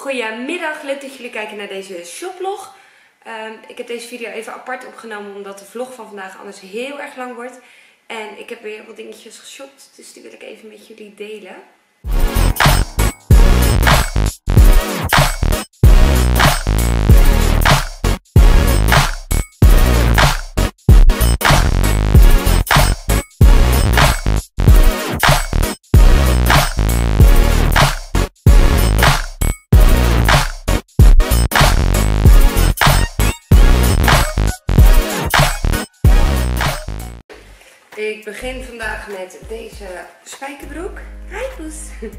Goedemiddag, leuk dat jullie kijken naar deze shoplog. Ik heb deze video even apart opgenomen omdat de vlog van vandaag anders heel erg lang wordt. En ik heb weer wat dingetjes geshopt, dus die wil ik even met jullie delen. Ik begin vandaag met deze spijkerbroek. Hi poes!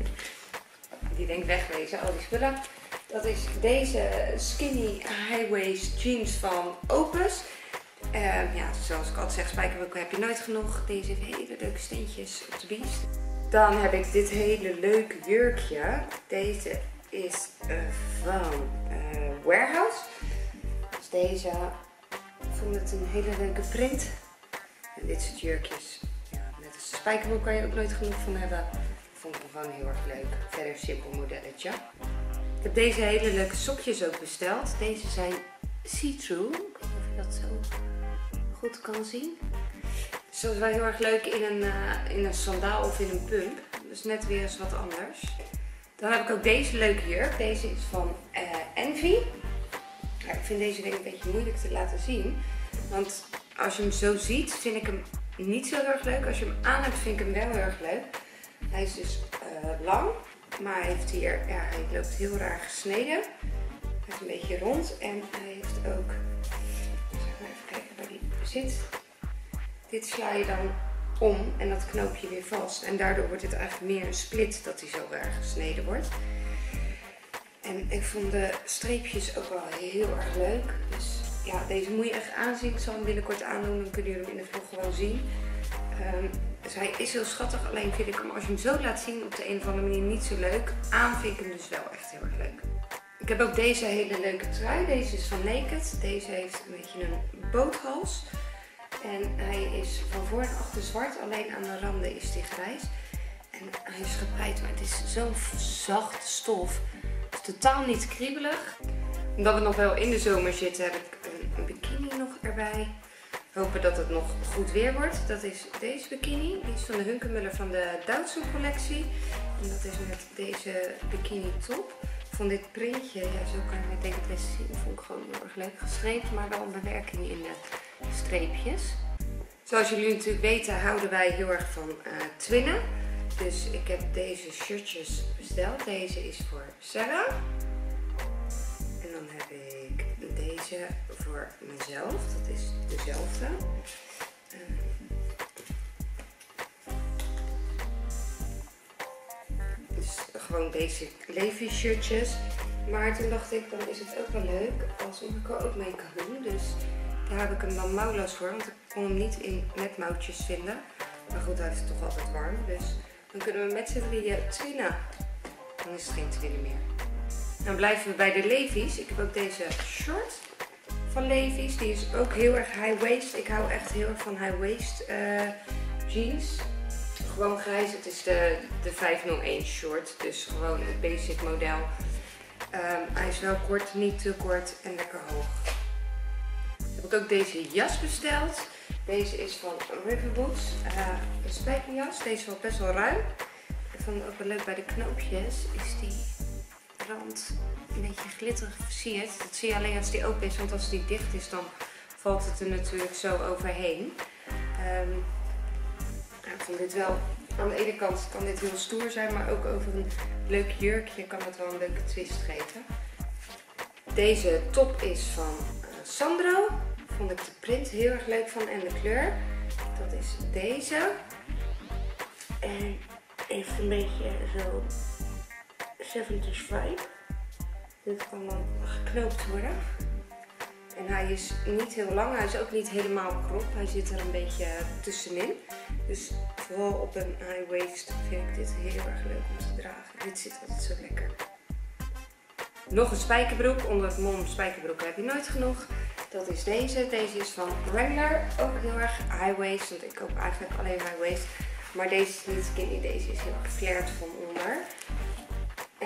Die denkt wegwezen, al die spullen. Dat is deze skinny high waist jeans van Opus. Ja, zoals ik altijd zeg, spijkerbroeken heb je nooit genoeg. Deze heeft hele leuke steentjes op de biest. Dan heb ik dit hele leuke jurkje. Deze is van Warehouse. Dus deze, ik vond het een hele leuke print. En dit soort jurkjes, ja, net als de spijkerbroek kan je ook nooit genoeg van hebben. Vond ik gewoon heel erg leuk. Verder simpel modelletje. Ik heb deze hele leuke sokjes ook besteld. Deze zijn see-through. Ik weet niet of je dat zo goed kan zien. Dus dat is wel heel erg leuk in een sandaal of in een pump. Dus net weer eens wat anders. Dan heb ik ook deze leuke jurk. Deze is van Envy. Ja, ik vind deze een beetje moeilijk te laten zien. Want als je hem zo ziet, vind ik hem niet zo heel erg leuk. Als je hem aan hebt, vind ik hem wel heel erg leuk. Hij is dus lang, maar hij heeft hier, ja, hij loopt heel raar gesneden. Hij is een beetje rond en hij heeft ook, even kijken waar die zit. Dit sla je dan om en dat knoop je weer vast. En daardoor wordt het eigenlijk meer een split dat hij zo raar gesneden wordt. En ik vond de streepjes ook wel heel erg leuk. Dus ja, deze moet je echt aanzien. Ik zal hem binnenkort aandoen, dan kunnen jullie hem in de vlog gewoon zien. Dus hij is heel schattig, alleen vind ik hem als je hem zo laat zien op de een of andere manier niet zo leuk. Aan vind ik hem dus wel echt heel erg leuk. Ik heb ook deze hele leuke trui. Deze is van Naked. Deze heeft een beetje een boothals. En hij is van voor en achter zwart, alleen aan de randen is hij grijs. En hij is gebreid, maar het is zo'n zachte stof. Het is totaal niet kriebelig. Omdat we nog wel in de zomer zitten, heb ik een bikini nog erbij. Hopen dat het nog goed weer wordt. Dat is deze bikini. Die is van de Hunkemuller van de Doutzen collectie. En dat is met deze bikini top. Ik vond dit printje, ja, zo kan je het denk ik het best zien. Vond ik gewoon heel erg leuk geschreven, maar wel een bewerking in de streepjes. Zoals jullie natuurlijk weten houden wij heel erg van twinnen. Dus ik heb deze shirtjes besteld. Deze is voor Sarah. En dan heb ik deze voor mezelf. Dat is dezelfde. Dus gewoon basic Levi shirtjes. Maar toen dacht ik, dan is het ook wel leuk als ik er ook mee kan doen. Dus daar heb ik hem dan mouwloos voor. Want ik kon hem niet in met mouwtjes vinden. Maar goed, hij is toch altijd warm. Dus dan kunnen we met z'n drieën twinnen. Dan is het geen twinnen meer. Dan blijven we bij de Levi's. Ik heb ook deze short van Levi's. Die is ook heel erg high waist. Ik hou echt heel erg van high waist jeans. Gewoon grijs. Het is de 501 short. Dus gewoon het basic model. Hij is wel kort, niet te kort en lekker hoog. Heb ik ook deze jas besteld. Deze is van Riverboots. Een spijkerjas. Deze is wel best wel ruim. Ik vond het ook wel leuk bij de knoopjes. Is die rand een beetje glitterig versierd. Dat zie je alleen als die open is, want als die dicht is dan valt het er natuurlijk zo overheen. Ik vond dit wel, aan de ene kant kan dit heel stoer zijn, maar ook over een leuk jurkje kan het wel een leuke twist geven. Deze top is van Sandro. Vond ik de print heel erg leuk van en de kleur. Dat is deze. En heeft een beetje zo 70's vibe. Dit kan dan geknoopt worden. En hij is niet heel lang, hij is ook niet helemaal krop. Hij zit er een beetje tussenin. Dus vooral op een high waist vind ik dit heel erg leuk om te dragen. Dit zit altijd zo lekker. Nog een spijkerbroek. Onder het mom spijkerbroeken heb je nooit genoeg. Dat is deze. Deze is van Wrangler. Ook heel erg high waist, want ik koop eigenlijk alleen high waist. Maar deze is niet skinny, deze is heel erg flared van onder. En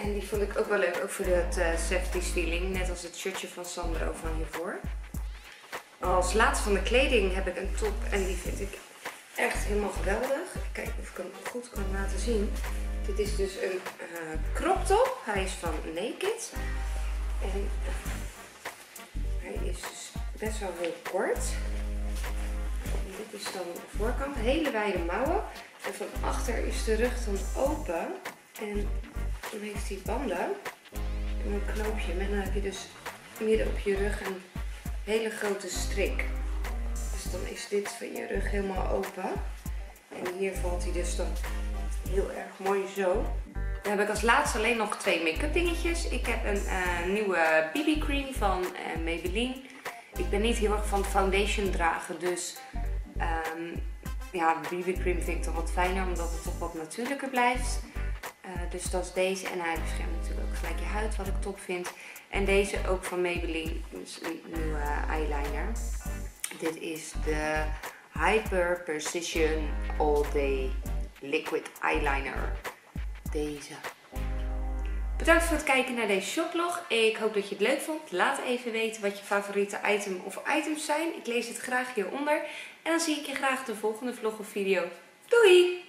En die vond ik ook wel leuk, ook voor het 70s feeling. Net als het shirtje van Sandro van hiervoor. Als laatste van de kleding heb ik een top en die vind ik echt helemaal geweldig. Kijk of ik hem goed kan laten zien. Dit is dus een crop top. Hij is van Naked. En hij is dus best wel heel kort. En dit is dan de voorkant. Hele wijde mouwen. En van achter is de rug dan open. En dan heeft hij banden. En een knoopje. En dan heb je dus midden op je rug een hele grote strik. Dus dan is dit van je rug helemaal open. En hier valt hij dus dan heel erg mooi zo. Dan heb ik als laatste alleen nog 2 make-up dingetjes. Ik heb een nieuwe BB cream van Maybelline. Ik ben niet heel erg van foundation dragen, dus ja, BB cream vind ik toch wat fijner, omdat het toch wat natuurlijker blijft. Dus dat is deze en hij beschermt natuurlijk ook gelijk je huid, wat ik top vind. En deze ook van Maybelline, dus een nieuwe eyeliner. Dit is de Hyper Precision All Day Liquid Eyeliner. Deze. Bedankt voor het kijken naar deze shoplog. Ik hoop dat je het leuk vond. Laat even weten wat je favoriete item of items zijn. Ik lees het graag hieronder. En dan zie ik je graag de volgende vlog of video. Doei!